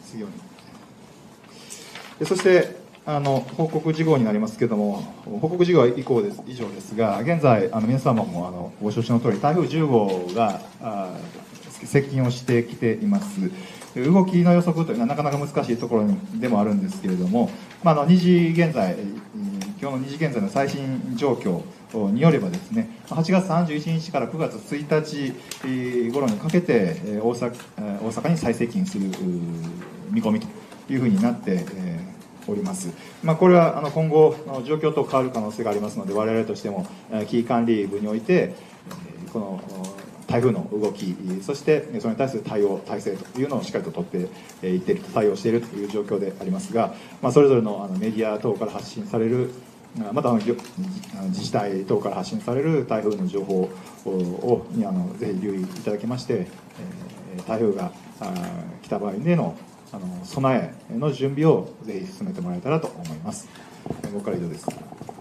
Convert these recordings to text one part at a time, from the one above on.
次に。そして報告事項になりますけれども、報告事項は以上ですが、現在皆様もご承知の通り、台風10号が接近をしてきています。動きの予測というのはなかなか難しいところでもあるんですけれども、今日の2時現在の最新状況によればですね、8月31日から9月1日頃にかけて大阪に最接近する見込みというふうになっております。これは今後状況と変わる可能性がありますので、我々としても危機管理部においてこの台風の動き、そしてそれに対する対応体制というのをしっかりと取っていっている、対応しているという状況でありますが、それぞれのメディア等から発信される、また自治体等から発信される台風の情報にぜひ留意いただきまして、台風が来た場合での備えの準備をぜひ進めてもらえたらと思います。僕から以上です。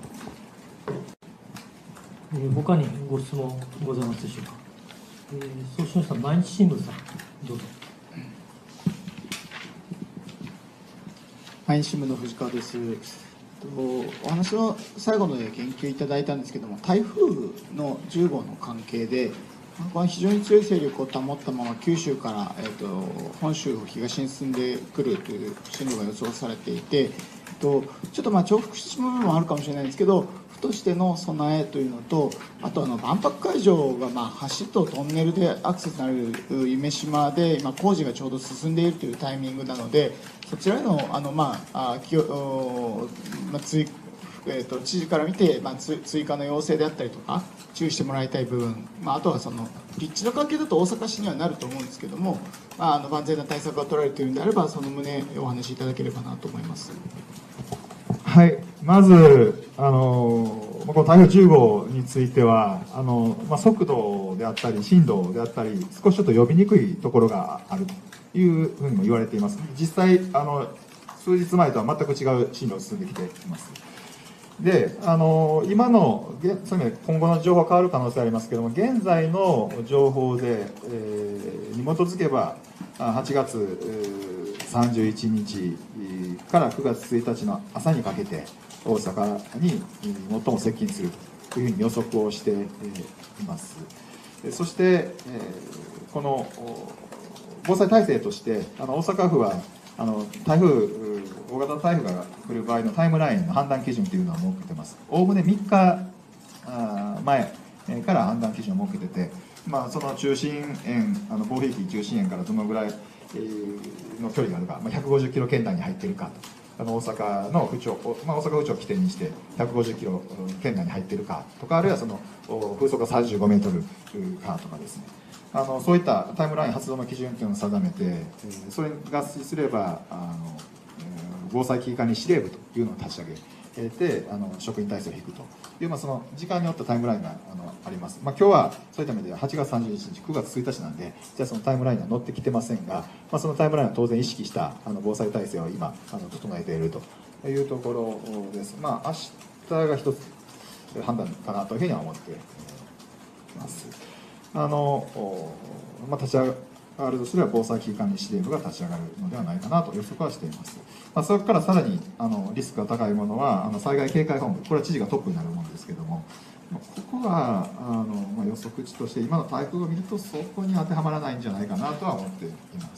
他にご質問ございますでしょうか。そうしましたら毎日新聞さんどうぞ。 毎日新聞の藤川です。お話の最後ので言及いただいたんですけども、台風の10号の関係でこの非常に強い勢力を保ったまま九州から、本州を東に進んでくるという進路が予想されていて、ちょっと重複してしまう部分もあるかもしれないんですけど、府としての備えというのと、あと万博会場が橋とトンネルでアクセスのある夢洲で今工事がちょうど進んでいるというタイミングなので、そちらへの知事から見て、追加の要請であったりとか注意してもらいたい部分、あとは立地の関係だと大阪市にはなると思うんですけども、万全な対策が取られているのであればその旨お話しいただければなと思います。 はい、まずこの台風10号については速度であったり進路であったり少しちょっと呼びにくいところがあるというふうにも言われています。実際数日前とは全く違う進路を進んできています。で今の今後の情報は変わる可能性ありますけれども、現在の情報で、に基づけば8月31日から9月1日の朝にかけて大阪に最も接近するというふうに予測をしています。そしてこの防災体制として大阪府は大型台風が来る場合のタイムラインの判断基準というのは設けています。おおむね3日前から判断基準を設けてて、その中心円暴風域中心円からどのぐらいの距離があるか、150キロ圏内に入っているかと、大阪の府庁、大阪府庁を起点にして150キロ圏内に入っているかとか、あるいは風速が35メートルかとかですね、そういったタイムライン発動の基準というのを定めて、それに合致すれば防災危機管理司令部というのを立ち上げて職員体制を引くという、その時間によったタイムラインがあります。今日はそういった意味で8月31日9月1日なんで、じゃあそのタイムラインは載ってきてませんが、そのタイムラインは当然意識した防災体制を今整えているというところです。明日が一つ判断かなというふうには思っています。立ち上がるとすれば防災危機管理司令部が立ち上がるのではないかなと予測はしています。そこからさらにリスクが高いものは災害警戒本部、これは知事がトップになるものですけども、ここは予測値として今の台風を見るとそこに当てはまらないんじゃないかなとは思っています。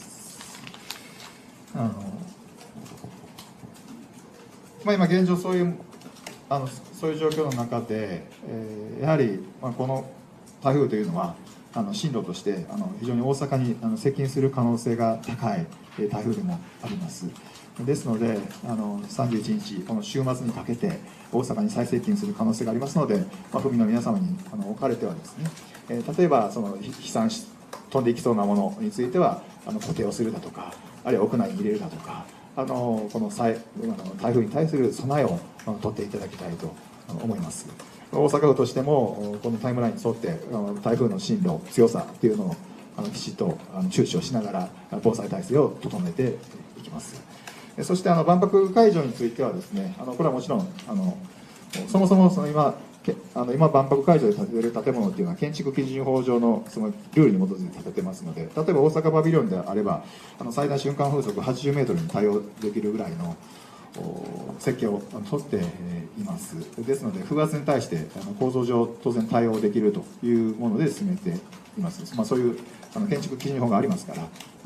今現状そういう状況の中で、やはりこの台風というのは進路として非常に大阪に接近する可能性が高い台風でもあります。ですので31日この週末にかけて大阪に最接近する可能性がありますので、府民の皆様におかれてはですね、例えば飛散し飛んでいきそうなものについては固定をするだとか、あるいは屋内に入れるだとか、この台風に対する備えを取っていただきたいと思います。大阪府としてもこのタイムラインに沿って台風の進路強さというのをきちっと注視をしながら防災体制を整えていきます。そして万博会場についてはですね、これはもちろんそもそも今今、万博会場で建てる建物っていうのは、建築基準法上のそのルールに基づいて建ててますので、例えば大阪パビリオンであれば、最大瞬間風速80メートルに対応できるぐらいの設計を取っています。ですので、風圧に対して構造上、当然対応できるというもので進めています。そういう建築基準法がありますから、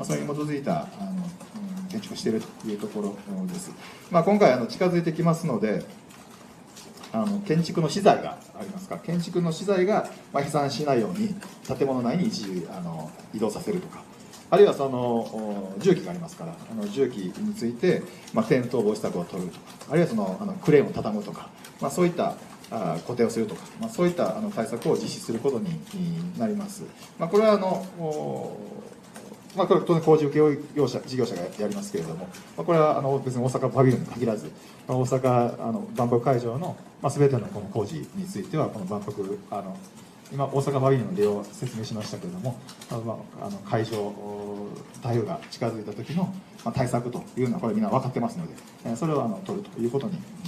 それに基づいた建築をしているというところです。今回近づいてきますので、建築の資材がありますから、建築の資材が飛散しないように建物内に一時移動させるとか、あるいはその重機がありますから、重機について転倒防止策を取るとか、あるいはそのクレーンを畳むとか、そういった固定をするとか、そういった対策を実施することになります。これはこれは当然工事請負事業者がやりますけれども、これは別に大阪パビリオンに限らず、大阪万博会場の全てのこの工事については、この万博今、大阪パビリオンの例を説明しましたけれども、会場、台風が近づいた時の対策というのは、これみんな分かってますので、それを取るということに